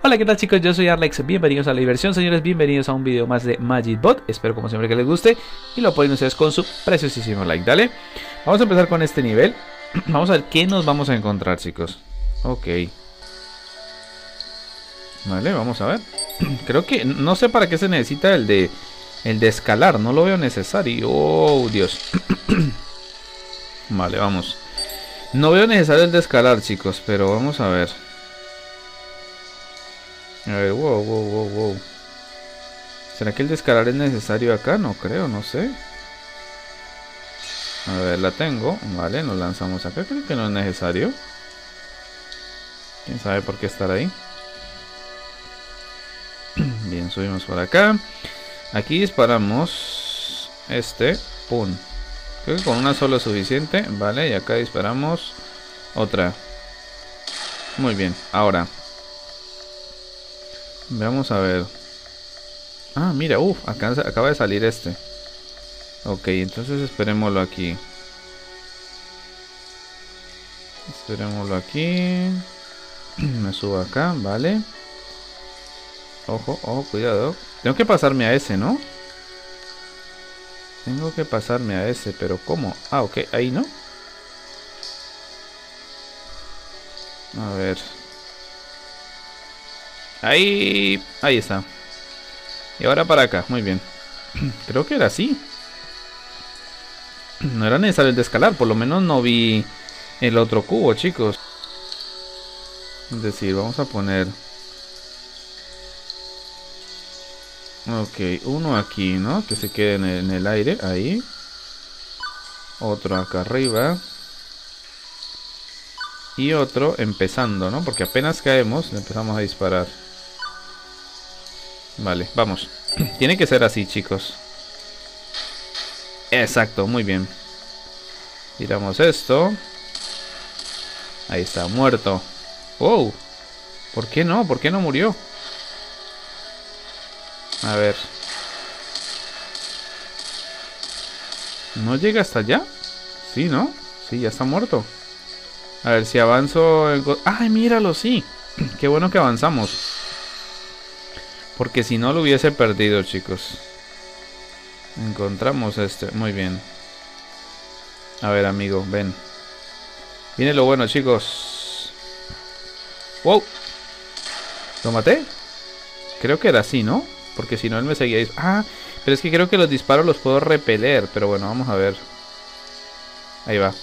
Hola, ¿qué tal chicos? Yo soy Arlex, bienvenidos a la diversión, señores, bienvenidos a un video más de Magic Bot. Espero como siempre que les guste y lo apoyen ustedes con su preciosísimo like, dale. Vamos a empezar con este nivel. Vamos a ver qué nos vamos a encontrar, chicos. Ok. Vale, vamos a ver. Creo que, no sé para qué se necesita el de escalar, no lo veo necesario. Oh, Dios. Vale, vamos. No veo necesario el de escalar, chicos, pero vamos a ver. A ver, wow. ¿Será que el de escalar es necesario acá? No creo, no sé. A ver, la tengo. Vale, nos lanzamos acá. Creo que no es necesario. ¿Quién sabe por qué estar ahí? Bien, subimos por acá. Aquí disparamos pum. Creo que con una sola es suficiente. Vale, y acá disparamos otra. Muy bien, ahora vamos a ver. Ah, mira, acaba de salir este. Ok, entonces esperémoslo aquí. Esperémoslo aquí. Me subo acá, vale. Ojo, ojo, cuidado. Tengo que pasarme a ese, ¿no? Tengo que pasarme a ese, pero ¿cómo? Ah, ok, ahí no. A ver. Ahí está. Y ahora para acá, muy bien. Creo que era así. No era necesario el de escalar, por lo menos no vi el otro cubo, chicos. Es decir, vamos a poner... Ok, uno aquí, ¿no? Que se quede en el aire, ahí. Otro acá arriba. Y otro empezando, ¿no? Porque apenas caemos, empezamos a disparar. Vale, vamos. Tiene que ser así, chicos. Exacto, muy bien. Tiramos esto. Ahí está, muerto. Wow. ¿Por qué no? ¿Por qué no murió? A ver. ¿No llega hasta allá? Sí, ¿no? Sí, ya está muerto. A ver si avanzo. ¡Ay, míralo! Sí. Qué bueno que avanzamos. Porque si no lo hubiese perdido, chicos. Encontramos muy bien. A ver, amigo, ven. Viene lo bueno, chicos. ¡Wow! ¿Lo maté? Creo que era así, ¿no? Porque si no él me seguía... Ah, pero es que creo que los disparos los puedo repeler. Pero bueno, vamos a ver. Ahí va.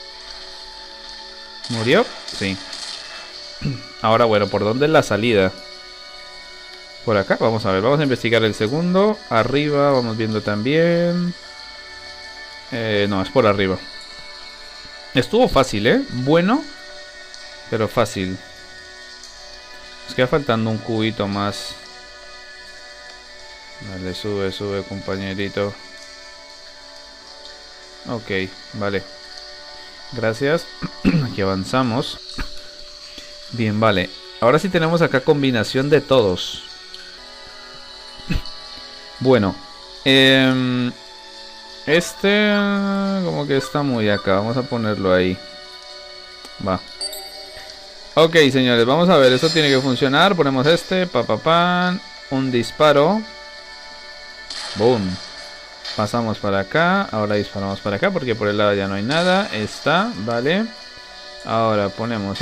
¿Murió? Sí. Ahora, bueno, ¿por dónde es la salida? Por acá, vamos a ver, vamos a investigar el segundo. Arriba, vamos viendo también. No, es por arriba. Estuvo fácil, ¿eh? Bueno, pero fácil. Nos queda faltando un cubito más. Vale, sube, compañerito. Ok, vale. Gracias. Aquí avanzamos. Bien, vale. Ahora sí tenemos acá combinación de todos. Bueno, como que está muy acá. Vamos a ponerlo ahí. Va. Ok, señores, vamos a ver. Esto tiene que funcionar. Ponemos pan. Un disparo. Boom. Pasamos para acá. Ahora disparamos para acá porque por el lado ya no hay nada. Está, vale. Ahora ponemos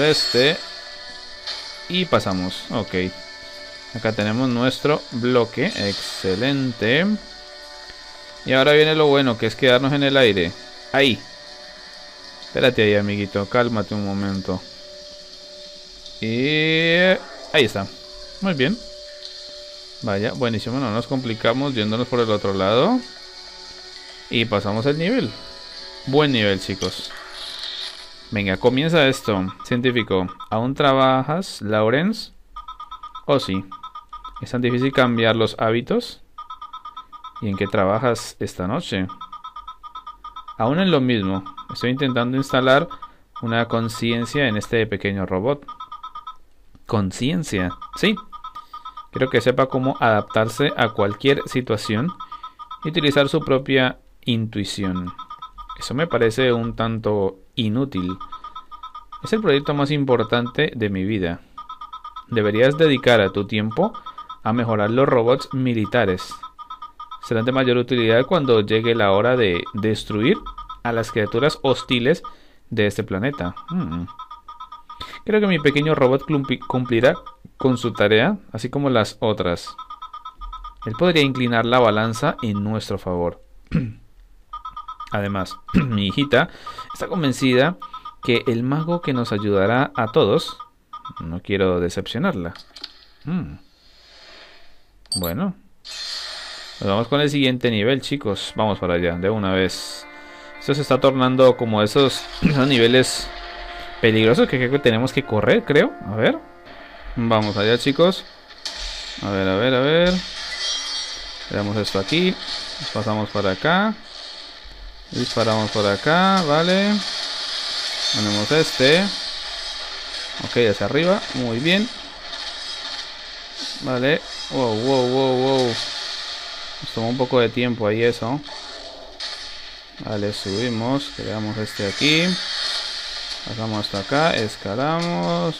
y pasamos. Ok. Acá tenemos nuestro bloque. Excelente. Y ahora viene lo bueno, que es quedarnos en el aire. Ahí. Espérate ahí, amiguito. Cálmate un momento. Y... ahí está. Muy bien. Vaya, buenísimo. No nos complicamos yéndonos por el otro lado. Y pasamos el nivel. Buen nivel, chicos. Venga, comienza esto. Científico. ¿Aún trabajas, Lawrence? Oh, sí. ¿Es tan difícil cambiar los hábitos? ¿Y en qué trabajas esta noche? Aún en lo mismo. Estoy intentando instalar una conciencia en este pequeño robot. ¿Conciencia? Sí. Creo que sepa cómo adaptarse a cualquier situación y utilizar su propia intuición. Eso me parece un tanto inútil. Es el proyecto más importante de mi vida. Deberías dedicar a tu tiempo a mejorar los robots militares. Serán de mayor utilidad cuando llegue la hora de destruir a las criaturas hostiles de este planeta. Creo que mi pequeño robot cumplirá con su tarea, así como las otras. Él podría inclinar la balanza en nuestro favor. Además, mi hijita está convencida que el mago que nos ayudará a todos... No quiero decepcionarla. Bueno. Nos vamos con el siguiente nivel, chicos. Vamos para allá, de una vez. Esto se está tornando como esos niveles peligrosos que creo que tenemos que correr, creo. A ver. Vamos allá, chicos. A ver, a ver, a ver. Tenemos esto aquí. Pasamos para acá. Disparamos por acá, vale. Ponemos este. Ok, hacia arriba. Muy bien. Vale. Wow, wow, wow, wow. Nos tomó un poco de tiempo ahí eso. Vale, subimos. Creamos este aquí. Pasamos hasta acá. Escalamos.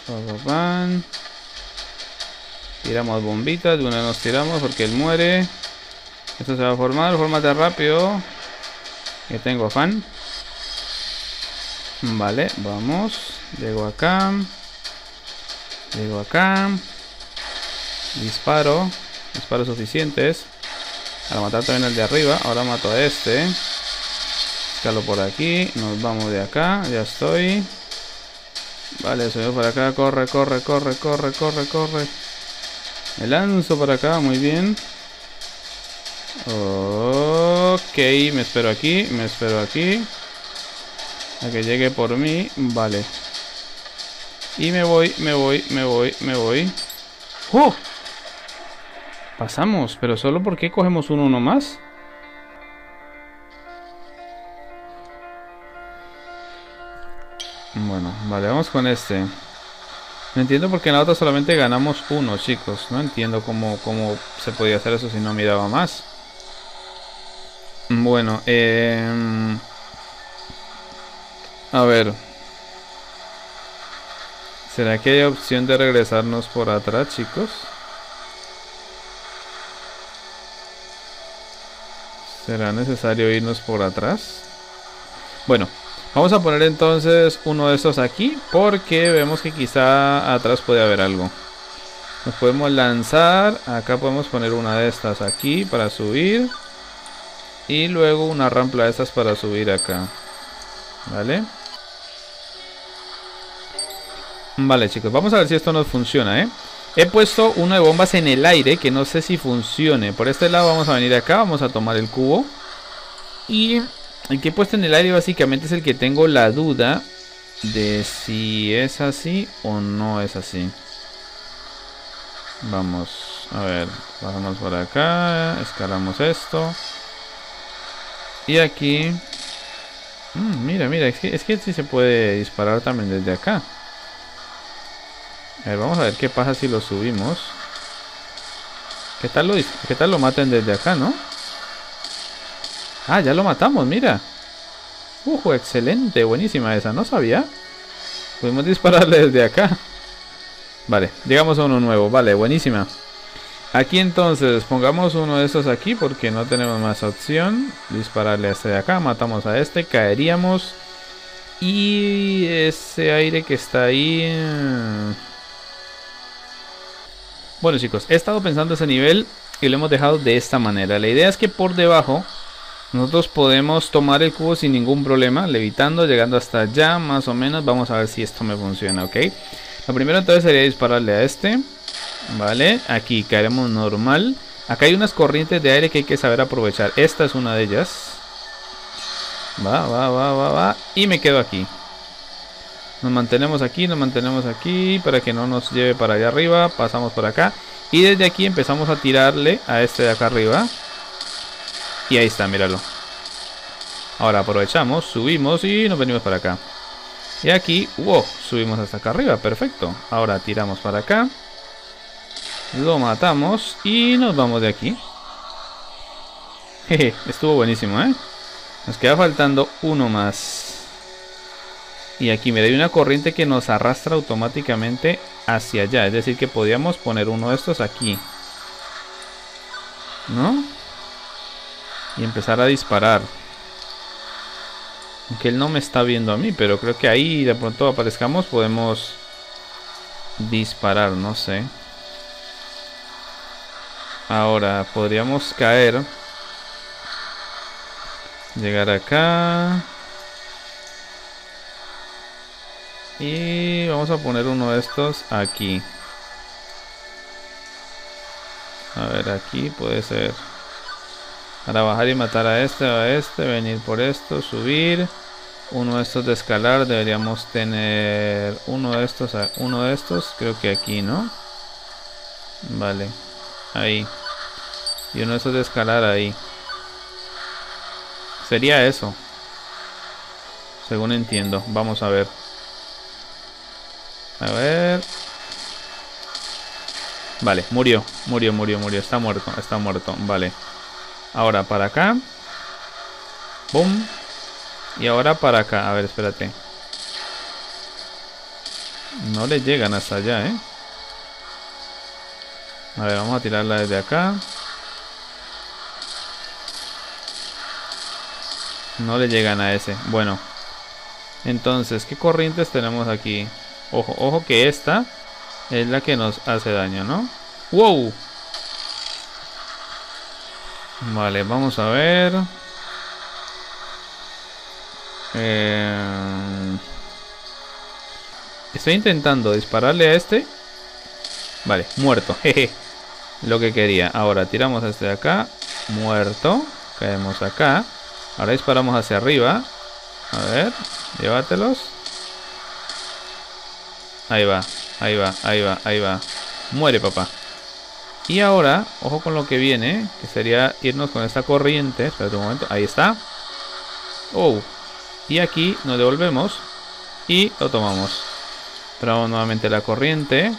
Tiramos bombitas. De una nos tiramos porque él muere. Esto se va a formar. Fórmate rápido. Que tengo afán. Vale, vamos. Llego acá. Llego acá. Disparo. Disparos suficientes para matar también al de arriba. Ahora mato a este. Escalo por aquí. Nos vamos de acá. Ya estoy. Vale, subo por acá. Corre, corre, corre, corre, corre, corre. Me lanzo para acá. Muy bien. Ok, me espero aquí. Me espero aquí. A que llegue por mí. Vale. Y me voy, me voy, me voy, me voy. ¡Oh! Pasamos, pero solo porque cogemos uno más. Bueno, vale, vamos con este. No entiendo por qué en la otra solamente ganamos uno, chicos. No entiendo cómo se podía hacer eso si no miraba más. Bueno, a ver. ¿Será que hay opción de regresarnos por atrás, chicos? ¿Será necesario irnos por atrás? Bueno, vamos a poner entonces uno de estos aquí, porque vemos que quizá atrás puede haber algo. Nos podemos lanzar. Acá podemos poner una de estas aquí para subir. Y luego una rampa de estas para subir acá. ¿Vale? Vale, chicos, vamos a ver si esto nos funciona, ¿eh? He puesto uno de bombas en el aire que no sé si funcione. Por este lado vamos a venir acá, vamos a tomar el cubo. Y el que he puesto en el aire básicamente es el que tengo la duda de si es así o no es así. Vamos, a ver, pasamos por acá, escalamos esto. Y aquí... mira, mira, es que sí se puede disparar también desde acá. A ver, vamos a ver qué pasa si lo subimos. ¿Qué tal lo maten desde acá, no? Ah, ya lo matamos, mira. Excelente, buenísima esa, no sabía. Pudimos dispararle desde acá. Vale, llegamos a uno nuevo, vale, buenísima. Aquí entonces, pongamos uno de estos aquí porque no tenemos más opción. Dispararle a este de acá, matamos a este, caeríamos. Y ese aire que está ahí... Bueno, chicos, he estado pensando ese nivel y lo hemos dejado de esta manera. La idea es que por debajo nosotros podemos tomar el cubo sin ningún problema, levitando, llegando hasta allá más o menos. Vamos a ver si esto me funciona, ¿ok? Lo primero entonces sería dispararle a este. Vale, aquí caeremos normal. Acá hay unas corrientes de aire que hay que saber aprovechar. Esta es una de ellas. Va. Y me quedo aquí. Nos mantenemos aquí para que no nos lleve para allá arriba. Pasamos por acá. Y desde aquí empezamos a tirarle a este de acá arriba. Y ahí está, míralo. Ahora aprovechamos, subimos y nos venimos para acá. Y aquí, wow, subimos hasta acá arriba, perfecto. Ahora tiramos para acá. Lo matamos y nos vamos de aquí. Jeje, estuvo buenísimo, ¿eh? Nos queda faltando uno más. Y aquí, mira, hay una corriente que nos arrastra automáticamente hacia allá. Es decir, que podíamos poner uno de estos aquí, ¿no? Y empezar a disparar. Aunque él no me está viendo a mí, pero creo que ahí de pronto aparezcamos, podemos disparar, no sé. Ahora podríamos caer, llegar acá y vamos a poner uno de estos aquí. A ver, aquí puede ser. Para bajar y matar a este, venir por esto, subir. Uno de estos de escalar, deberíamos tener uno de estos, creo que aquí, ¿no? Vale, ahí. Y uno de estos de escalar ahí. Sería eso, según entiendo. Vamos a ver. A ver. Vale, murió. Está muerto. Vale. Ahora para acá. Boom. Y ahora para acá. A ver, espérate. No le llegan hasta allá, ¿eh? A ver, vamos a tirarla desde acá. No le llegan a ese. Bueno. Entonces, ¿qué corrientes tenemos aquí? Ojo, ojo que esta es la que nos hace daño, ¿no? ¡Wow! Vale, vamos a ver. Estoy intentando dispararle a este. Vale, muerto. Jeje. Lo que quería. Ahora tiramos a este de acá. Muerto. Caemos acá. Ahora disparamos hacia arriba. A ver, llévatelos. Ahí va. Muere, papá. Y ahora, ojo con lo que viene, que sería irnos con esta corriente. Espérate un momento, ahí está. Oh. Y aquí nos devolvemos y lo tomamos. Traemos nuevamente la corriente.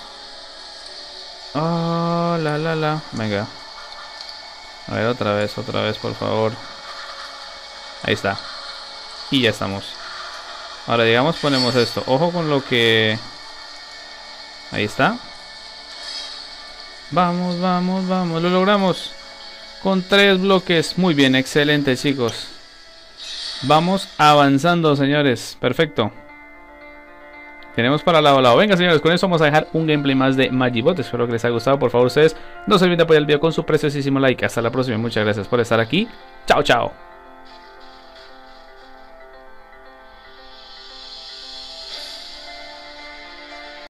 Oh, venga. A ver, otra vez, por favor. Ahí está. Y ya estamos. Ahora, digamos, ponemos esto. Ojo con lo que... Ahí está. Vamos. Lo logramos. Con 3 bloques. Muy bien, excelente, chicos. Vamos avanzando, señores. Perfecto. Tenemos para lado a lado. Venga, señores, con eso vamos a dejar un gameplay más de Magibot. Espero que les haya gustado. Por favor, ustedes no se olviden de apoyar el video con su preciosísimo like. Hasta la próxima. Muchas gracias por estar aquí. Chao, chao.